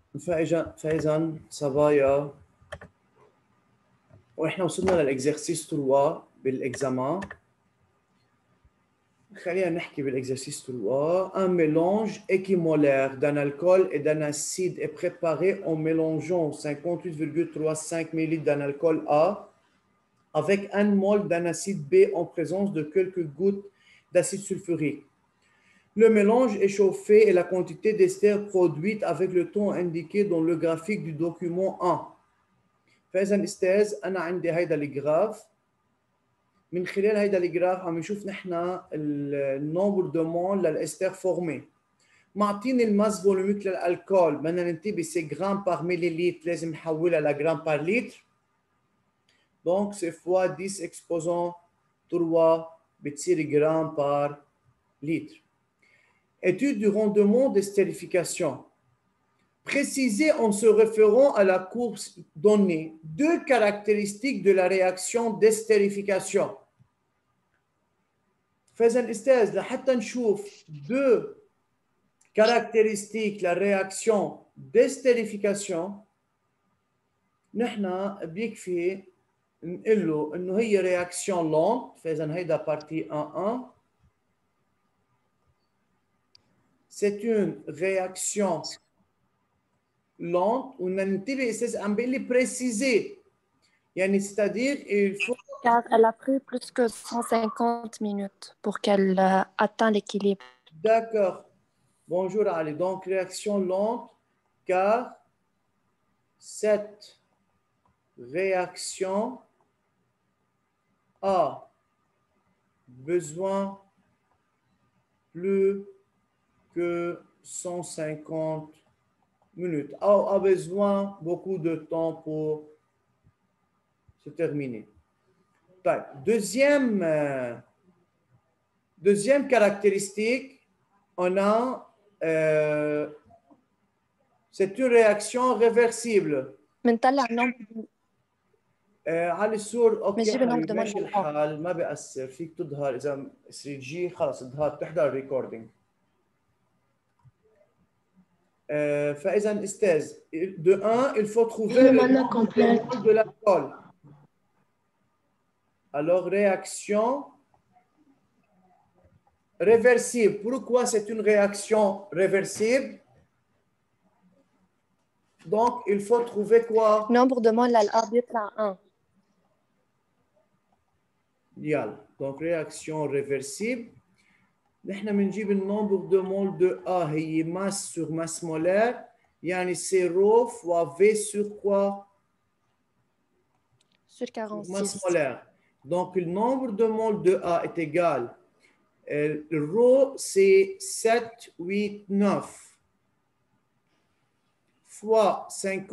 فإذا صبايا وإحنا وصلنا للإكزرسيس 3 بالإكزامان. خلينا نحكي بالإكزرسيس 3. Un mélange équimolaire d'un alcool et d'un acide est préparé en mélangeant 58,35 ml d'un alcool A avec 1 mol d'un acide B en présence de quelques gouttes d'acide sulfurique. Le mélange est chauffé et la quantité d'ester produite avec le temps indiqué dans le graphique du document 1. فإذا أستاذ أنا عندي هيدا الجراف. من خلال هيدا الجراف عم نشوف نحن النومبر دو مول للاستر فورمي. معطيني الماس فولوميك للالكول، بدنا ننتبه سي جرام بار مليليتر، لازم نحولها لجرام بار لتر. دونك سي فوا 10 اكسبوزون 3 بتصير جرام بار litre. Étude du rendement d'estérification. Préciser en se référant à la courbe donnée deux caractéristiques de la réaction d'estérification. فإذا أستاذ لحتى نشوف deux caractéristiques la réaction d'estérification نحن بيكفي نقول له إنه هي réaction lente. فإذا هيدا partie 1-1. C'est une réaction lente وننتبه أستاذ عم بيقول لي préciser يعني c'est-à-dire il faut. Car elle a pris plus que 150 minutes pour qu'elle atteigne l'équilibre. D'accord. Bonjour Ali. Donc réaction lente car cette réaction a besoin plus que 150 minutes, a besoin beaucoup de temps pour se terminer. Deuxième caractéristique, on a c'est une réaction réversible. على الصور اوكي ماشي الحال ما بيأثر فيك تظهر اذا 3 جي خلص تظهر تحضر الريكوردينج. فاذا استاذ de 1 il faut trouver le nombre de l'alcool. Alors réaction réversible. Pourquoi c'est une réaction réversible? Donc il faut trouver quoi? Nombre de moles à بيطلع 1. يلا donc réaction réversible. نحن بنجيب النمبر دو مول دو A هي masse sur masse molaire يعني c'est ρ fois V sur quoi? Sur 46. Masse molaire. Donc le nombre de moles de A est égal. Rho c'est 789 fois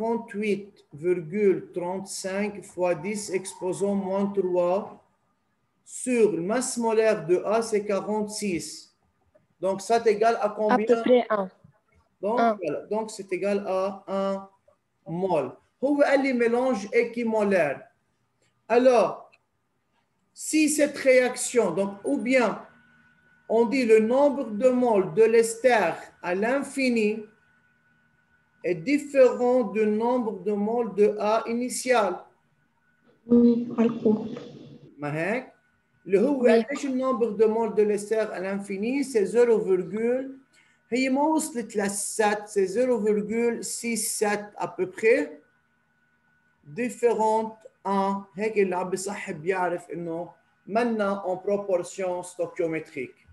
58,35 fois 10 exposant moins 3 sur la masse molaire de A, c'est 46. Donc, ça est égal à combien? À peu près 1. Donc, voilà. Donc c'est égal à 1 mol. هو قال لي mélange équimolaire. Alors, si cette réaction, donc, ou bien on dit le nombre de moles de l'ester à l'infini est différent du nombre de moles de A initial. ما هيك؟ اللي هو قديش النمبر دو مول دو ليستر à l'infini c'est 0, هي ما وصلت لل 7 c'est 0,67 à peu près différente en هيك اللي عم بصحب بيعرف انه منا en proportion stoichiométrique.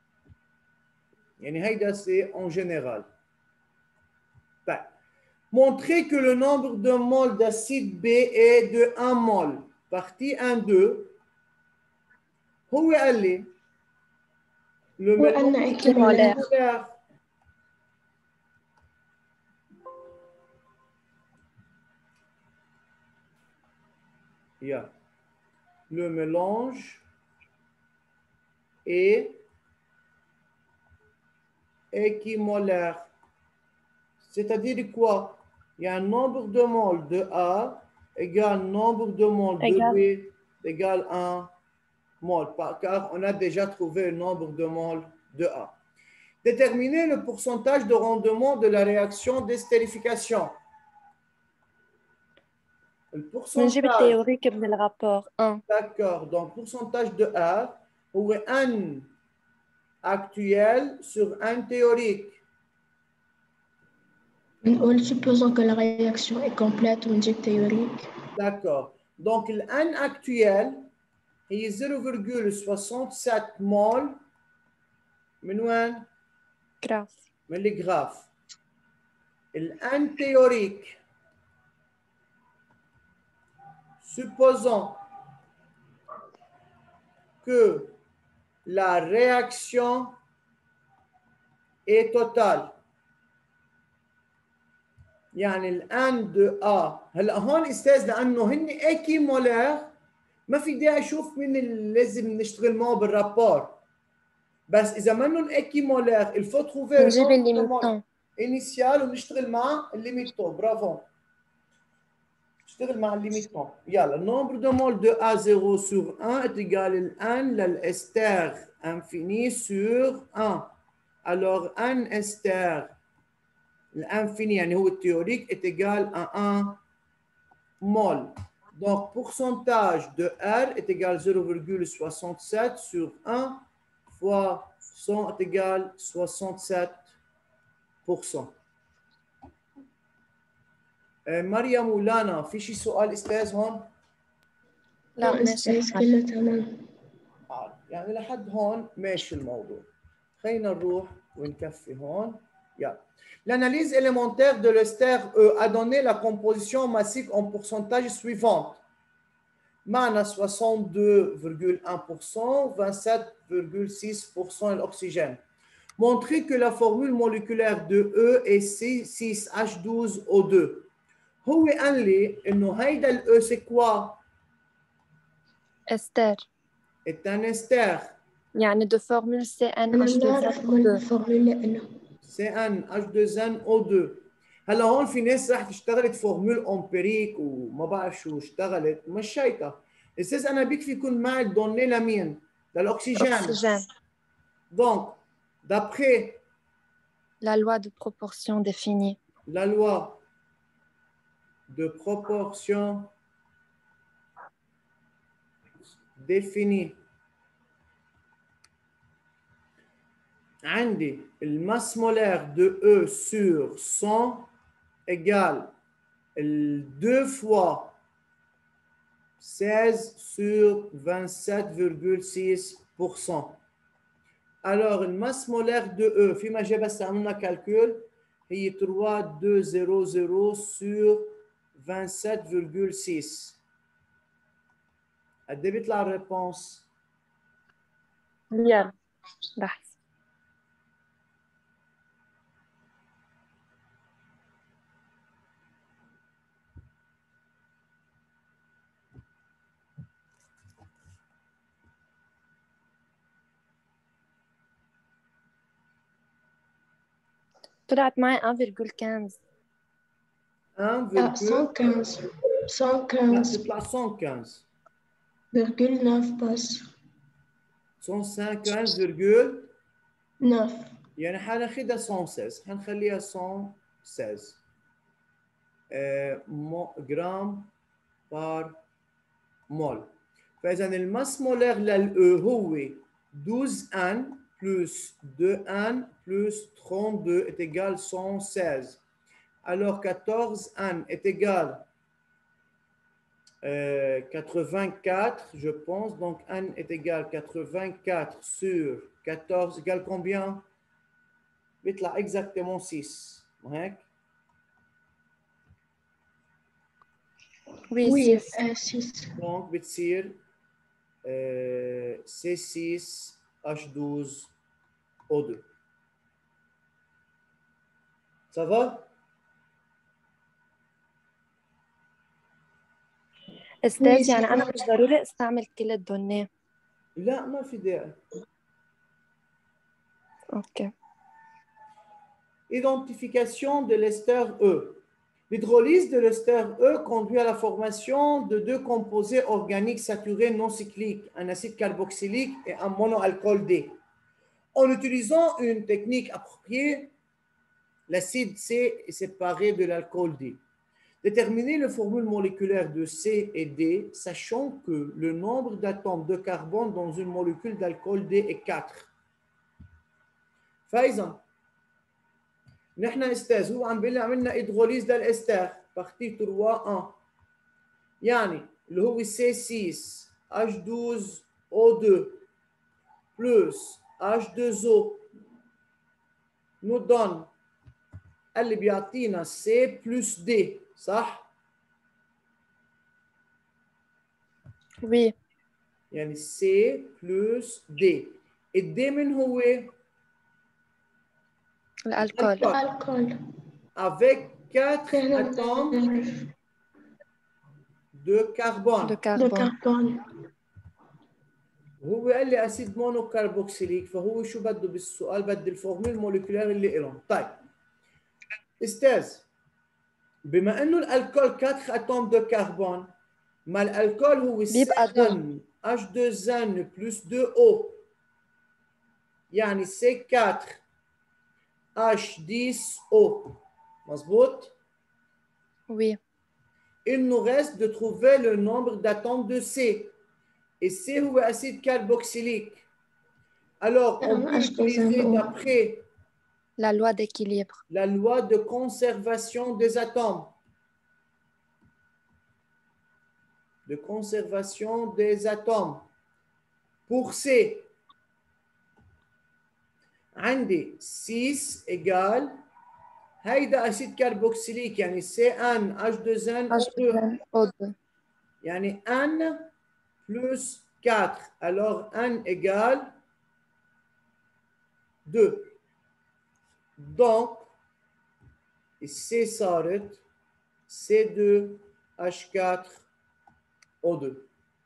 يعني هيدا c'est en général. طيب montrer que le nombre de moles d'acide B est de 1 mol. Partie 1-2. هو قال لي le mélange équimolaire. Le mélange est équimolaire. C'est-à-dire quoi? Il y a un nombre de moles de A égale nombre de moles de B égale 1 mol. Car on a déjà trouvé le nombre de moles de A. Déterminer le pourcentage de rendement de la réaction d'estérification. Le بنجيب pourcentage, التيوريك من الرابور 1 d'accord, donc pourcentage de R, ou N actuel sur N théorique. Supposons que la réaction est complète, on dit théorique. D'accord. Donc, le N actuel est 0,67 mol من وين؟ graph. من الجراف. Le N théorique, supposons que la réaction est totale. يعني الان دو هلا هون استاذ لانه هن ايكيمولير ما في داعي اشوف مين اللي لازم نشتغل معه بالرابور بس اذا منهم ايكيمولير الفو تروفير بنجيب الليميتون انيسيال ونشتغل مع الليميتون برافو نشتغل مع الليميتون يلا النومبر دو مول دو A0 sur 1 est égal à N للester infini sur 1 alors N ester l'infini, يعني هو théorique, est égal à 1 mol. Donc, pourcentage de R est égal à 0,67 sur 1 fois 100 est égal à 67%. مريم ولانا في شي سؤال استاذ هون؟ لا ماشي كله تمام. يعني لحد هون ماشي الموضوع. خلينا نروح ونكفي هون. يلا. L'analyse élémentaire de l'ester E a donné la composition massique en pourcentage suivante. معنا 62,1%, 27,6% l'oxygène. Montrez que la formule moléculaire de E est C6H12O2. هو قال لي انه هيدا ال E c'est quoi؟ استر est un ester. يعني de formule أنا بنعرف من CnH2 الفورمولا إنه CnH2NO2. هلا هون في ناس راح اشتغلت فورمول امبيريك وما بعرف شو اشتغلت مشيتها. استاذ انا بيكفي يكون معي الدوني لمين؟ للاكسجين. Donc, d'après la loi de proportion définie. La loi de proportion définie. عندي الماsse molaire de E sur 100 égale 2 fois 16 sur 27,6%. Alors, le masse molaire de E, فيما جاي بس عملنا calcul, هي 3200 sur 27,6. قد ايه بيطلع الريبونس؟ يلا بحث. طلعت معي 1,15. 115 تطلع 115 115,9 بس 115,9 يعني حناخدها 116 حنخليها 116 جرام بار مول. فإذا الماس مولر للأو هو 12N plus 2N plus 32 est égal 116. Alors 14N est égal 84, je pense. Donc N est égal 84 sur 14 égale combien? بيطلع exactement 6. هيك؟ Oui, 6. Donc بتصير C6H12O2. Ça va? استاذ يعني انا مش ضروري استعمل كل الدوني. لا ما في داعي. اوكي. Identification de l'ester E. L'hydrolyse de l'ester E conduit à la formation de deux composés organiques saturés non cycliques, un acide carboxylique et un monoalcool D. En utilisant une technique appropriée, l'acide C est séparé de l'alcool D. Déterminer la formule moléculaire de C et D, sachant que le nombre d'atomes de carbone dans une molécule d'alcool D est 4. فإذا نحن استاذ هو عم بيقول لي عملنا هيدروليز للاستر بارتي 3 1 يعني اللي هو C6 H12O2 plus H2O nous donne اللي بيعطينا C plus D صح؟ Oui, يعني C plus D. الD من هو؟ l'alcool. الكحول. Avec 4 atomes de carbone. De de carbone. carbone. وهو قال لي اسيد مونو كربوكسيليك فهو شو بده بالسؤال بده الفورمول الموليكولير اللي لهم. طيب استاذ بما انه الالكول 4 اتوم دو كربون ما الالكول هو بيبقى CN H2N plus 2O يعني C4 H10O مظبوط؟ Oui, Il nous reste de trouver le nombre d'atomes de C. Et C هو acide carboxylique. Alors, on peut utiliser d'après la loi d'équilibre. la loi de conservation des atomes. De conservation des atomes. Pour C, عندي 6 égale هيدا acide carboxylique يعني CN H2N H2O2. يعني N plus 4. Alors, N égale 2. Donc, C صارت C2H4O2.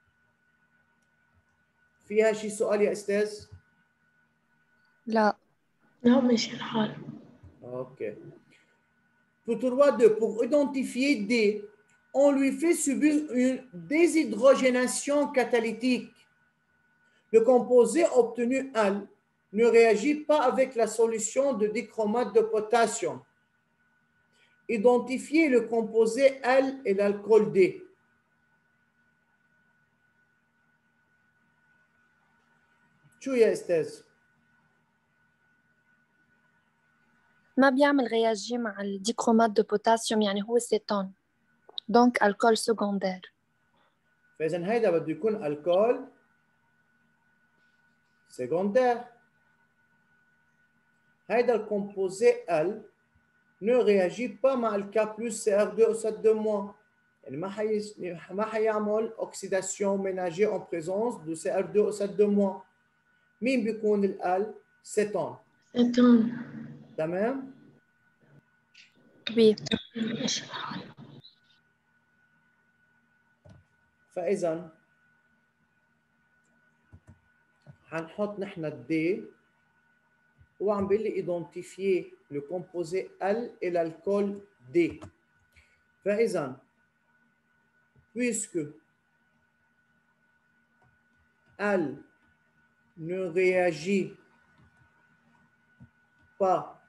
فيها شي سؤال يا أستاذ؟ لا. لا ماشي الحال. OK. Pour 3-2, pour identifier D, on lui fait subir une déshydrogénation catalytique. Le composé obtenu L ne réagit pas avec la solution de dichromate de potassium. Identifier le composé L et l'alcool D. شو يا أستاذ؟ ما بيعمل رياجي مع الديكرومات de potassium يعني هو cétone. Donc alcool secondaire. فإذا هيدا بده يكون الكول secondaire. هيدا الكومبوزي L ne réagit pas مع le K plus CR2 O7 de moins. يعني ما حيعمل oxydation ménagée en présence de CR2 O7 de moins. مين بيكون ال L؟ cétone. cétone. تمام؟ Oui. ماشي الحال. فإذا حنحط نحن الدي هو عم بيقول لي identifier le composé L et l'alcool D. فإذا puisque L ne réagit pas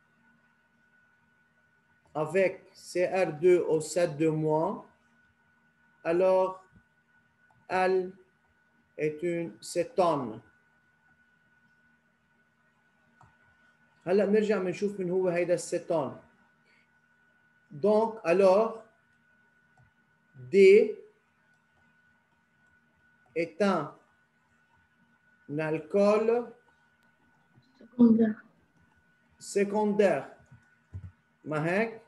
avec CR2O7 de moins, alors L est une cétone. هلا بنرجع بنشوف من هو هيدا الcétone. Donc alors D est un alcool secondaire. ما هيك؟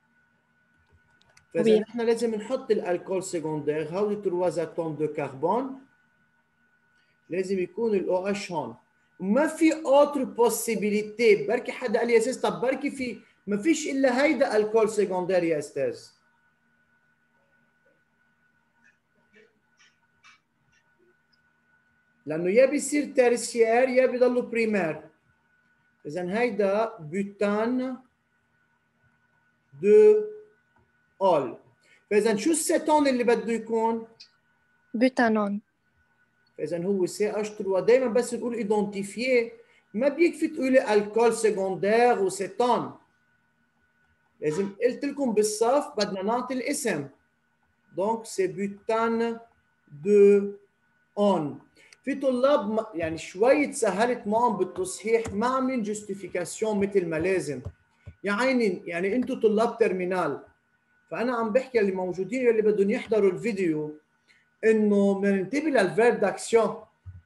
فإذا نحن لازم نحط الالكول سكوندير هول 3 اتوم دو كربون لازم يكون الاو اتش هون. وما في اوتر بوسيبيليتي. بركي حدا قال لي يا استاذ طب بركي في ما فيش الا هيدا الكول سكوندير يا استاذ. لانه يا بيصير تيرسيير يا بيضلوا بريمير. اذا هيدا بوتان دو اول. فاذا شو السيتون اللي بده يكون؟ بوتانون. فاذا هو CH3. دائما بس نقول ايدنتيفييه ما بيكفي تقولي الكول سكندير وسيتون. لازم قلت لكم بالصف بدنا نعطي الاسم. دونك سي بوتان دو اون. في طلاب يعني شوي سهلت معهم بالتصحيح، ما عاملين جوستيفيكاسيون مثل ما لازم. يا عيني يعني انتم طلاب ترمينال، فانا عم بحكي اللي موجودين اللي بدهم يحضروا الفيديو انه بدنا ننتبه للفيرب d'action.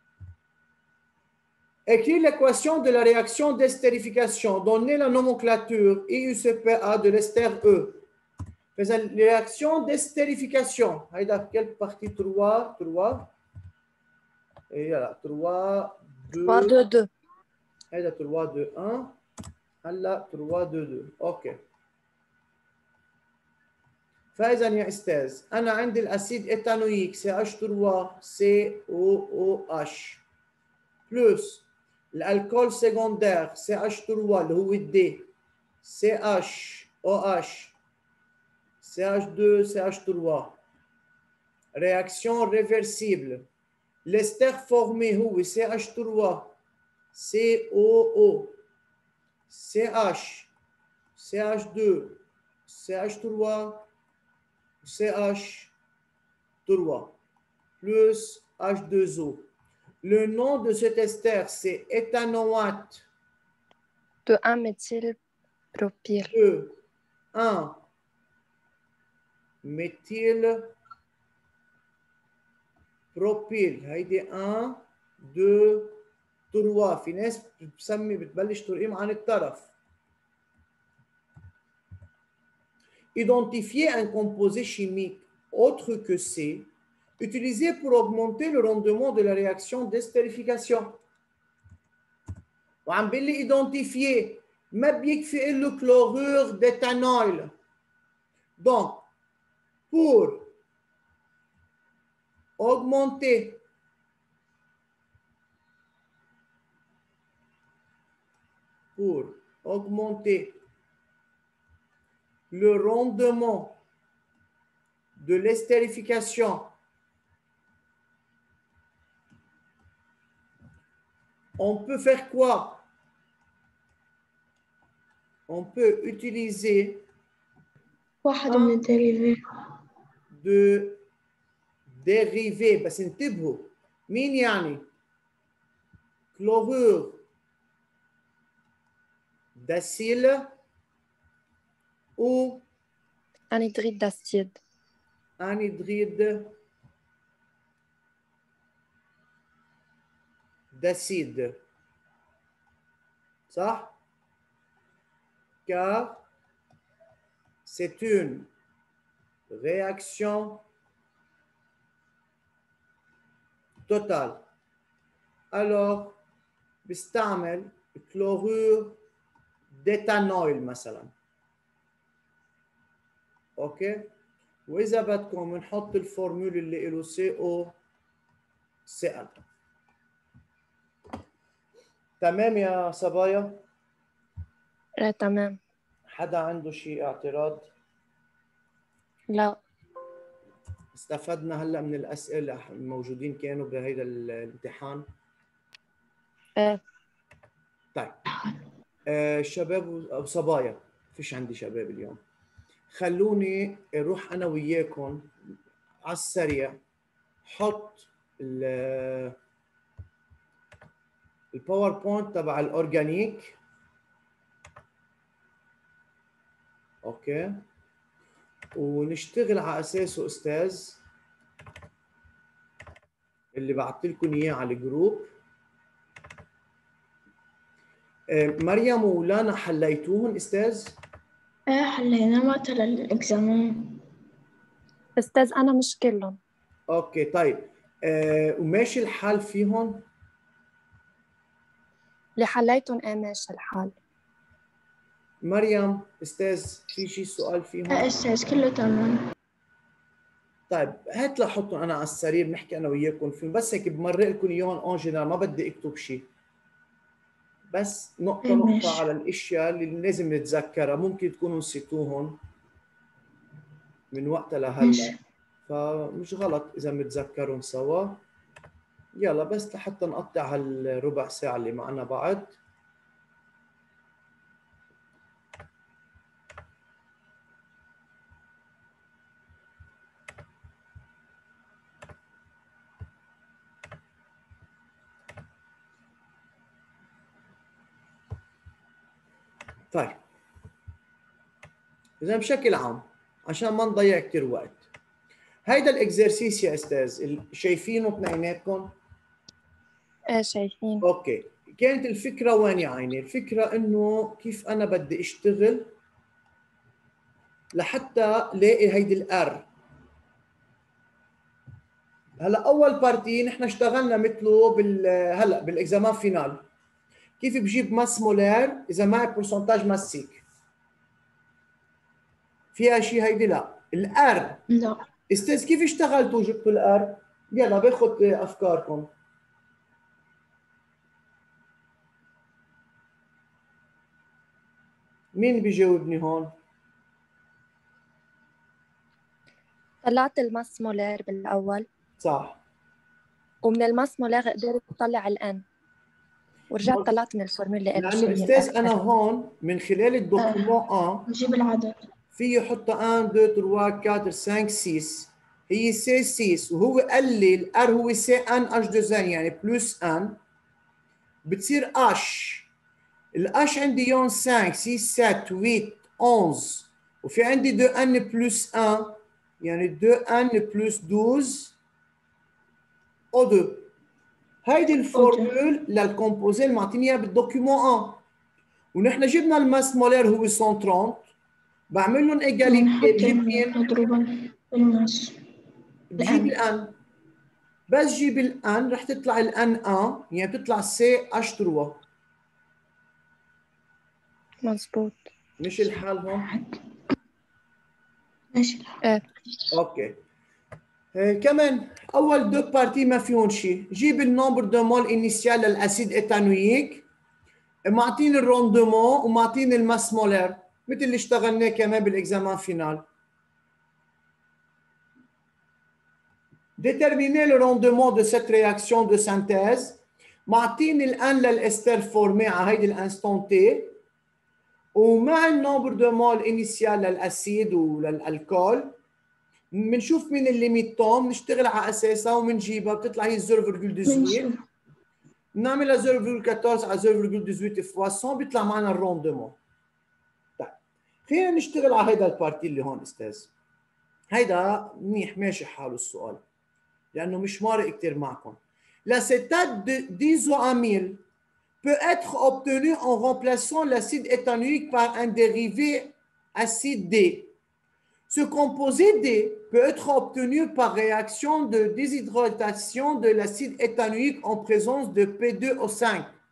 Écrire l'équation de la réaction d'estérification. Donner la nomenclature IUCPA de l'ester E. فإذا réaction d'estérification. هيدا quelle partie 3 3 et là 3 3 2 2 2. هيدا 3 2 1 هلا 3 2 2 اوكي. فإذا يا أستاذ أنا عندي الأسيد إيثانويك CH3 COOH بلس الألكول سكندير CH3 اللي هو الدي CHOH CH2 CH3 réaction réversible. L'ester formé هو CH3 COO CH CH2 CH3 CH3 plus H2O. Le nom de cet ester, c'est éthanoate. De 1 méthylpropyl. 2, 1, méthylpropyl. هيدي 1 2 3. في ناس بتبلش ترقيم عن الطرف. Identifier un composé chimique autre que C utilisé pour augmenter le rendement de la réaction d'estérification. وعم بيقول لي identifier ما بيكفي له chlorure d'éthanol. Donc pour augmenter le rendement de l'estérification, on peut faire quoi? On peut utiliser واحد من الدريفات. de dérivés. بس انتبهوا مين يعني؟ chlorure d'acyle ou Anhydride d'acide. anhydride d'acide. Ça? Car c'est une réaction totale. Alors, بستعمل chlorure d'éthanol مثلا. اوكي؟ واذا بدكم بنحط الفورمول اللي له COCl. تمام يا صبايا؟ تمام. حدا عنده شيء اعتراض؟ لا. استفدنا هلا من الاسئله الموجودين كانوا بهيدا الامتحان؟ ايه. طيب شباب وصبايا، فيش عندي شباب اليوم. خلوني اروح انا وياكم على السريع حط الباوربوينت تبع الاورجانيك. اوكي، ونشتغل على اساسه استاذ اللي بعثت لكم اياه على الجروب. مريم ولانا حليتوهم استاذ؟ ايه حلينا وقت الاكزامان. استاذ انا مش كلهم. اوكي طيب وماشي الحال فيهم؟ اللي حليتهم ايه ماشي الحال. مريم استاذ في شيء سؤال فيهم؟ ايه استاذ كله تمام. طيب هات لحطهم انا على السرير نحكي انا وياكم فيهم، بس هيك بمرق لكم اياهم اون جنرال، ما بدي اكتب شيء، بس نقطة نقطة على الاشياء اللي لازم نتذكرها، ممكن تكونوا نسيتوهم من وقتها لهلا، فمش غلط اذا متذكرهم سوا. يلا بس لحتى نقطع هالربع ساعة اللي معنا بعد. طيب إذا بشكل عام عشان ما نضيع كثير وقت، هيدا الاكزرسيس يا استاذ شايفينه اثنيناتكم؟ ايه شايفين. اوكي، كانت الفكره وين يا عيني؟ الفكره انه كيف انا بدي اشتغل لحتى لاقي هيدي الار. هلا اول بارتي نحن اشتغلنا مثله هلا بالاكزامان فينال، كيف بجيب ماس مولار اذا معي برسنتاج ماسيك؟ فيها شيء هيدي؟ لا. الار لا. استاذ كيف اشتغلتوا وجبتوا الار؟ يلا باخذ افكاركم. مين بيجاوبني هون؟ طلعت الماس مولار بالأول، صح. ومن الماس مولار قدرت أطلع الآن، ورجعت طلعت من الفورمولا إله شو لانه هي استاذ انا الأكثر. هون من خلال الدوكيومون نجيب العدد. في يحطها 1 2 3 4 5 6، هي سي 6 وهو قال لي الار هو سي ان اش 2 ان يعني بلس ان، بتصير اش. الاش عندي يون 5 6 7 8 11 وفي عندي 2 ان بلس 1 يعني 2 ان بلس 12 او 2. هيدي الفورمول للكومبوزي اللي معطيني اياها بالدوكيومون 1. ونحن جبنا الماس مولير هو 130، بعمل لهم ايجاليتي بنحط بجيب مين؟ مضروبة بالماس. بجيب الان. بس جيب الان رح تطلع الان يعني بتطلع سي اش 3. مزبوط. مش الحال هون؟ ماشي. ايه. اوكي. كمان اول دو بارتي ما فيهم شيء، جيب النمبر دو مول انيسيال للاسيد ايثانويك، معطيني الروندومون ومعطيني الماس مولير مثل اللي اشتغلناه كمان بالاكزامان فينال. Déterminer le rendement de cette réaction de synthèse. معطيني الان للاستر فورمي على هيدي الانستون تي، ومع النمبر دو مول انيسيال للاسيد وللالكول بنشوف مين الليميتون، بنشتغل على اساسها وبنجيبها بتطلع هي 0.18، بنعملها 0.14 على 0.18 فوا 100 بيطلع معنا الروندمون. طيب خلينا نشتغل على هيدا البارتي اللي هون استاذ. هيدا منيح ماشي حاله السؤال لانه مش مارق كثير معكم. L'acétate d'isoamyle peut être obtenu en remplaçant l'acide éthanoïque par un dérivé acide D. Ce composé D peut être obtenu par réaction de déshydratation de l'acide éthanoïque en présence de P2O5.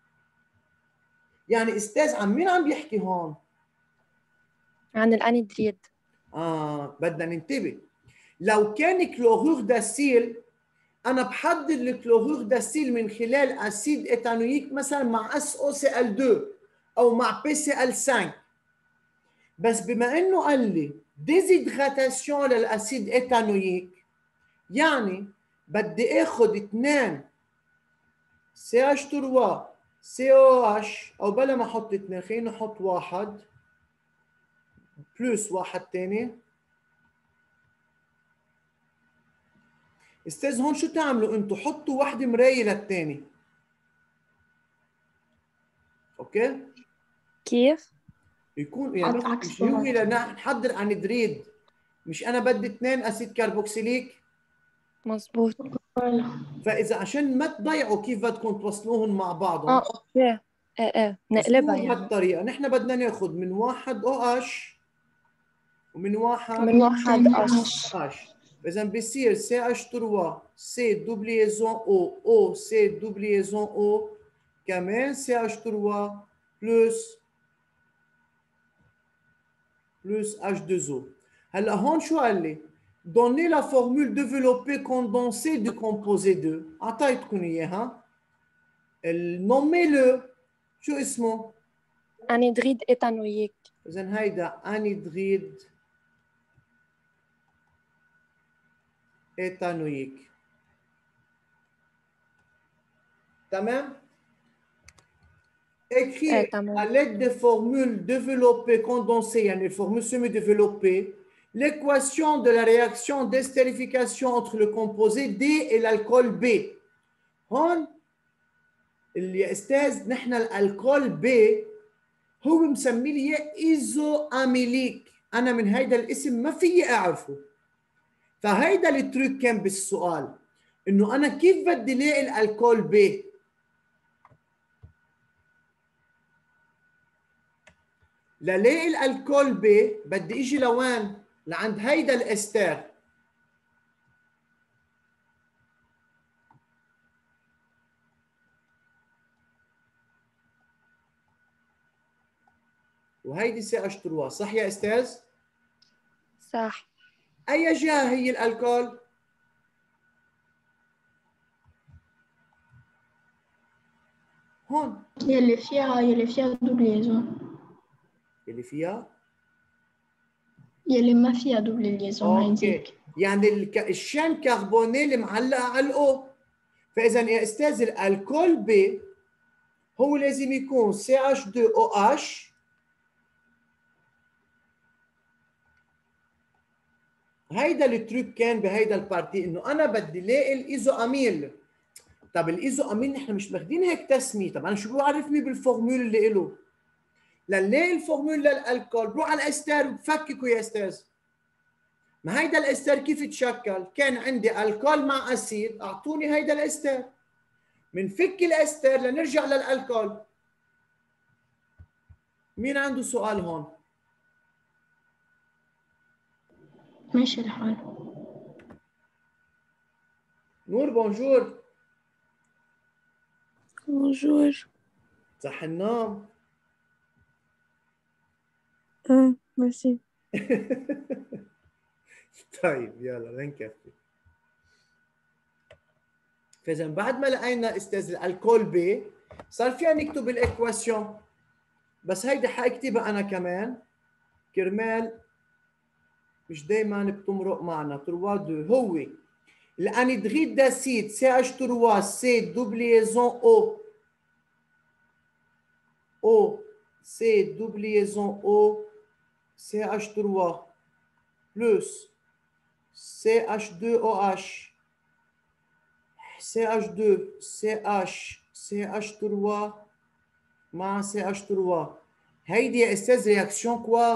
يعني استاذ عن مين عم بيحكي هون؟ عن الأنيدريد. بدنا ننتبه. لو كان كلورور داسيل انا بحدد الكلورور داسيل من خلال اسيد ايثانويك مثلا مع SOCl2 او مع PCl5. بس بما انه قال لي ديزيدغاتاسيون للاسيد ايثانويك يعني بدي اخذ 2 CH3 COH او بلا ما احط 2 خلينا نحط 1 بلس واحد ثاني. استاذ هون شو تعملوا انتم؟ حطوا واحدة مراية للثاني. اوكي؟ كيف؟ يكون يعني حط مثلا عكس مش هو بعض. لنحضر انيدريد، مش انا بدي 2 اسيد كربوكسيليك. مزبوط. فاذا عشان ما تضيعوا كيف بدكم توصلوهم مع بعضهم اوكي. ايه نقلبها وصلوه يعني. بهالطريقه. نحن بدنا ناخذ من واحد او اش ومن واحد من واحد تاني أش. اش. اذا بصير سي اش 3 سي دوبليزون او سي دوبليزون او كمان سي اش 3 plus H2O. هلا هون شو قال لي؟ Donnez la formule développée condensée du composé 2. أعطيتكم إياها. Nommez-le. شو اسمه؟ أنيدريد إيثانويك. إذا هيدا أنيدريد إيثانويك. تمام؟ Écrire تمام. à l'aide des formules développées, condensées, يعني les formules semi-développées, l'équation de la réaction d'estérification entre le composé D et l'alcool B. هون اللي يا استاذ نحن الالكول B هو مسمي لي ايزو اميليك، انا من هيدا الاسم ما فيي اعرفه. فهيدا التريك كان بالسؤال انه انا كيف بدي لاقي الالكول B؟ للاقي الالكول B بدي اجي لوين؟ لعند هيدا الاستر. وهيدي CH3 صح يا استاذ؟ صح. اي جهه هي الالكول؟ هون يلي فيها دوبليزون. اللي فيها يلي ما فيها دوبل ليزون اوكي، هيديك. يعني الشان كربونيل معلقه على الاو. فاذا يا استاذ الالكول B هو لازم يكون CH2OH. هيدا التريك كان بهيدا البارتي انه انا بدي لاقي الايزو اميل. طب الايزو اميل نحن مش ماخذين هيك تسميه، طب انا شو بيعرفني بالفورمول اللي له؟ لنلاقي الفورمول للالكول بروح على الاستر وبفككه يا استاذ. ما هيدا الاستر كيف تشكل؟ كان عندي الكول مع اسيد، اعطوني هيدا الاستر. منفك الاستر لنرجع للالكول. مين عنده سؤال هون؟ ماشي الحال. نور بونجور. بونجور. صح النوم. ميرسي. طيب يلا لنكفي. فاذا بعد ما لقينا استاذ الالكول B صار فينا نكتب الايكواسيون، بس هيدي حاكتبها انا كمان كرمال مش دائما بتمرق معنا. 3 2 هو الانيدريد داسيد CH3 C دوبليزون O C دوبليزون O CH3 plus CH2OH CH2 CH CH3 مع CH3. هيدي يا استاذ رياكسيون كوا؟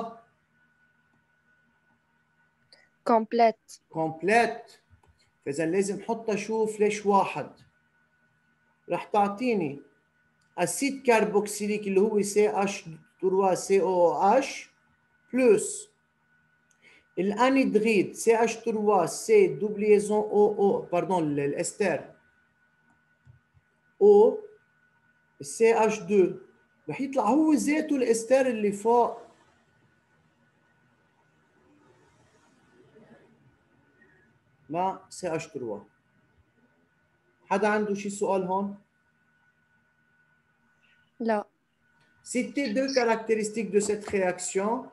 كومبليت. كومبليت. فاذا لازم احطها شو فلاش واحد. رح تعطيني اسيد كربوكسيليك اللي هو CH3COOH بلس الانيدريد CH3C دوبليزون او باردون الاستر او CH2 رح يطلع هو ذاته الاستر اللي فوق مع CH3. حدا عنده شي سؤال هون؟ لا. Citez deux caractéristiques de cette réaction.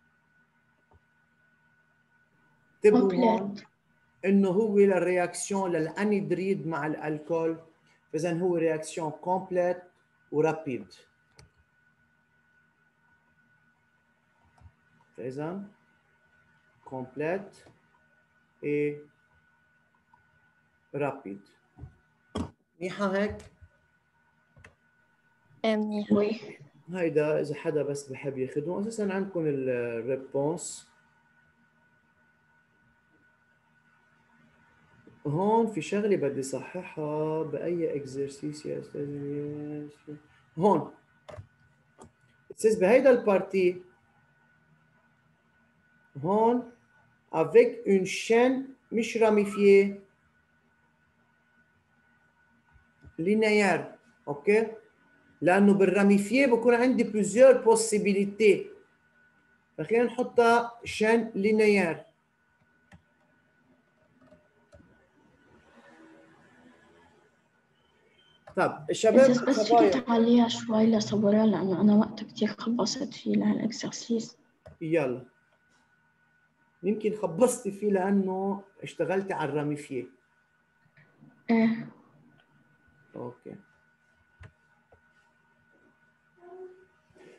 انتبهوا هون كومبليت. انه هو الرياكسيون للانيدريد مع الالكول، فاذا هو رياكسيون كومبليت ورابيد. فاذا كومبليت اي رابيد. منيحه هيك؟ منيح. وي. هيدا اذا حدا بس بحب ياخذهم. اساسا عندكم الريبونس هون. في شغله بدي صححها باي اكزرسيس يا استاذ. هون استاذ بهيدا البارتي هون avec une chaîne مش راميفييه linéaire. اوكي، لانه بالراميفييه بكون عندي plusieurs possibilités، فخلينا نحطها chaîne linéaire. طب الشباب إذا بس فيك تعليها شوي لصبورة لأنه أنا وقت كتير خبصت فيه لهالإكسرسيس. يلا يمكن خبصتي فيه لانه اشتغلتي على الراميفييه. إيه. اوكي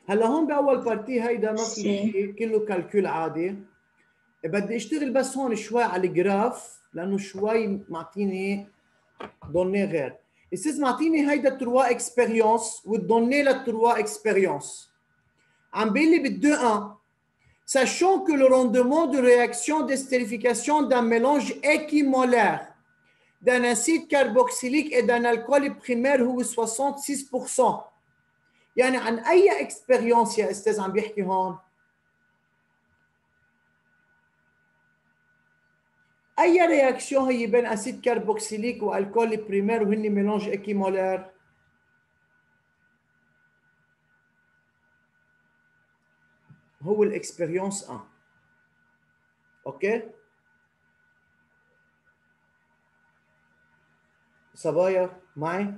هلا هون باول بارتي هيدا ما في سي. شيء، كله كالكول عادي. بدي اشتغل بس هون شوي على الجراف لانه شوي معطيني دوني غير. استاذ معطيني هيدا 3 اكسبيريونس والدوني ل 3 اكسبيريونس. عم بيقول لي بال 2-1 sachant que le rendement de réaction d'estérification d'un mélange équimolaire d'un acide carboxylique et d'un alcool primaire هو 66%. يعني عن اي اكسبيريونس يا استاذ عم بيحكي هون؟ اي رياكسيون هي بين اسيد كربوكسيليك والكول بريمير وهن ميلانج اكيمولار؟ هو الاكسبيريونس 1. اوكي صبايا معي؟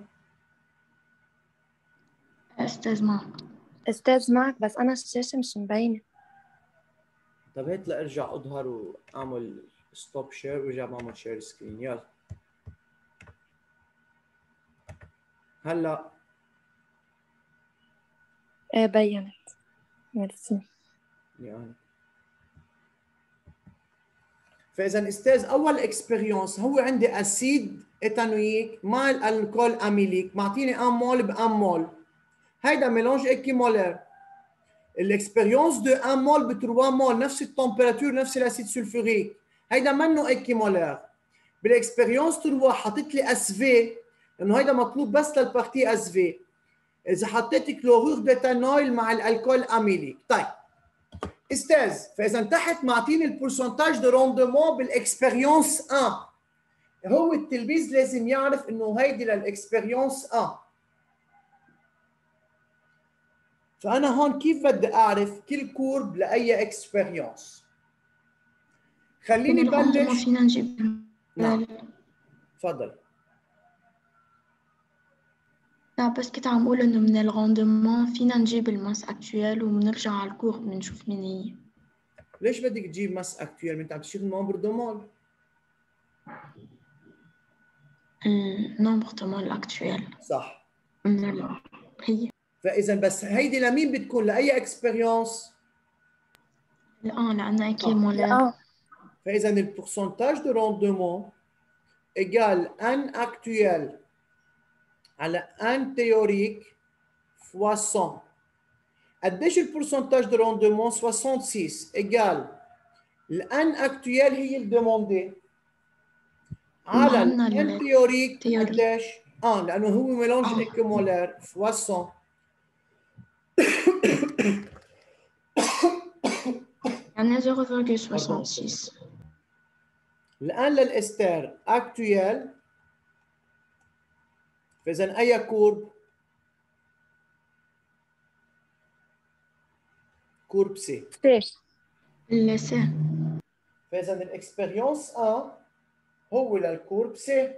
أستاذ معك. أستاذ معك بس أنا الشاشة مش مبينة. طب هات لارجع اظهر واعمل ستوب شير وارجع بعمل شير سكرين. يلا هلا بينت. ميرسي. يعني فاذا استاذ اول اكسبيريونس هو عندي اسيد ايثانويك مع الالكول اميليك معطيني 1 مول ب 1 مول. هيدا ميلانج اكيمولار. الاكسبيريونس دو 1 مول ب 3 مول نفس التمبيراتور نفس الاسيد سلفوريك. هيدا منه اكيمولار. بالاكسبيريونس 3 حطيت لي اس في لانه هيدا مطلوب بس للبارتي اس في. اذا حطيت كلورور ديتانول مع الالكول اميليك. طيب استاذ فاذا تحت معطيني البورسنتاج دو روندمون بالاكسبيريونس 1. هو التلميذ لازم يعرف انه هيدي للاكسبيريونس 1. فانا هون كيف بدي اعرف كل كورب لاي اكسبيريونس؟ خليني بلش. فينا نجيب. نعم تفضل. لا بس كنت عم أقول إنه من الغوندمون فينا نجيب الماس أكتويل وبنرجع على الكور بنشوف مين هي. ليش بدك تجيب ماس اكتويل؟ انت عم تشتغل نومبر دو مول. النومبر دو مول أكتويل. صح. هي. فاذا بس هيدي لمين بتكون؟ لاي اكسبيريونس؟ لأنها أكيمولار. فاذا البورسنتاج دو روندمون ايجال ان اكتويل على ان تيوريك فوا 100. قديش البورسنتاج دو روندمون؟ 66 ايجال الان اكتويل هي الديموندي على الان تيوريك قديش؟ لانه هو ميلانج اكيمولار فوا 100. يعني 0,66. الان للاستر اكتويل فاذا اي كورب؟ كورب سي. سي. فاذا الاكسبيريونس 1 هو للكورب سي.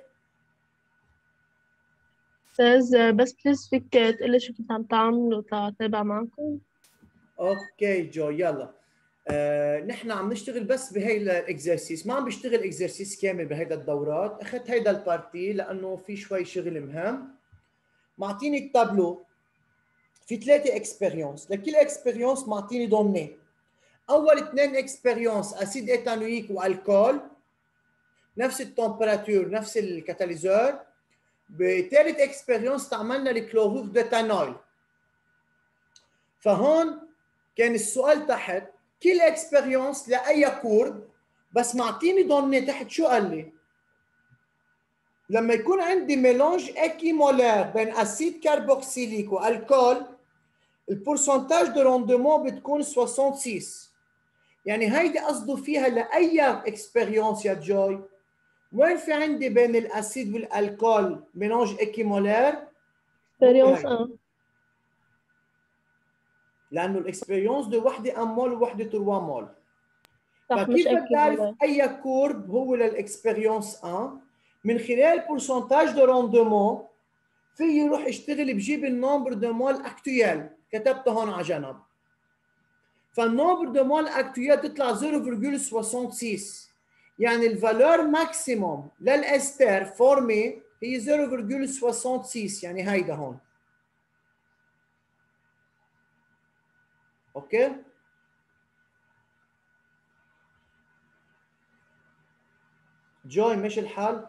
أستاذ بس بليز فيك تقلي شو كنت عم تعملوا تتابع معكم؟ اوكي جو يلا. نحن عم نشتغل بس بهي الاكزرسيس، ما عم بشتغل اكزرسيس كامل بهيدا الدورات. اخذت هيدا البارتي لانه في شوي شغل مهم. معطيني التابلو في 3 اكسبيريونس، لكل اكسبيريونس معطيني دوني. اول 2 اكسبيريونس اسيد ايثانويك والكول نفس التمبيراتور نفس الكاتاليزور. بثالث اكسبيريونس استعملنا الكلورور ديتانول. فهون كان السؤال تحت كل اكسبيريونس لاي كورب بس معطيني دوني تحت. شو قال لي؟ لما يكون عندي ميلانج اكيمولار بين اسيد كربوكسيليك والكول البورسنتاج دو روندمون بتكون 66. يعني هيدي قصده فيها لاي اكسبيريونس يا جوي. وين في عندي بين الاسيد والالكول ميلانج اكيمولار؟ اكسبيريونس لانه الاكسبيريونس دو وحده 1 مول ووحده 3 مول. صح. مش فكيف بدي اعرف اكيد اي كورب هو للاكسبيريونس 1؟ من خلال بورسنتاج دو روندمون في يروح يشتغل بجيب النومبر دو مول اكتويل. كتبته هون على جنب. فالنومبر دو مول اكتويل تطلع 0.66. يعني الفالور ماكسيموم للاستر فورمي هي 0.66. يعني هيدا هون اوكي؟ جوي مش الحال؟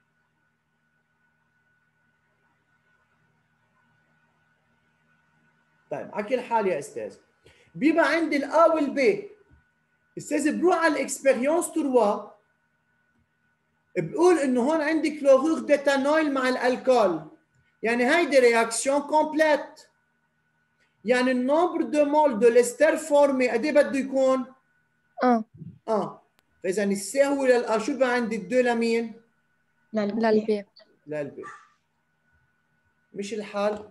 طيب على كل حال يا استاذ، بيبقى عندي الا والبي. استاذ بروح على الاكسبيريونس 3، بقول انه هون عندي كلورور ديتانول مع الالكول، يعني هيدي رياكسيون كومبليت. يعني النومبر دو مول دو ليستر فورمي قد ايه بده يكون؟ فاذا السي هو للأ، شو بقى عندي الدو لمين؟ للبي. للبي. مش الحال؟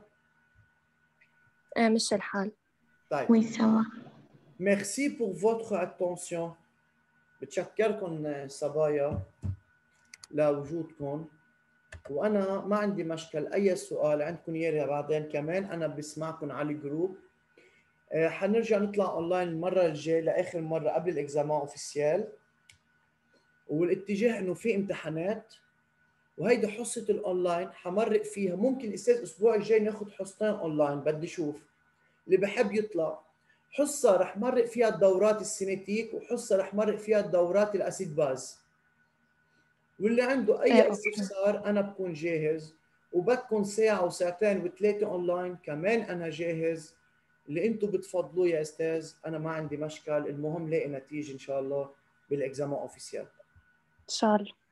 مش الحال. طيب وي سوا. ميرسي بور فوتر اتونسيون. بتشكركم صبايا لوجودكم، وانا ما عندي مشكل. اي سؤال عندكم اياه بعدين كمان انا بسمعكم على الجروب. حنرجع نطلع اونلاين المره الجايه لاخر مره قبل الاكزامان اوفيسيال، والاتجاه انه في امتحانات، وهيدي حصه الاونلاين حمرق فيها. ممكن استاذ الاسبوع الجاي ناخذ حصتين اونلاين، بدي اشوف اللي بحب يطلع. حصه رح مرق فيها الدورات السينيتيك، وحصه رح مرق فيها الدورات الاسيد باز. واللي عنده اي استفسار انا بكون جاهز، وبدكم ساعه وساعتين وثلاثه اونلاين كمان انا جاهز. اللي انتم بتفضلوه يا استاذ انا ما عندي مشكل، المهم لاقي نتيجه ان شاء الله بالاكزامان اوفيسيال. ان شاء الله.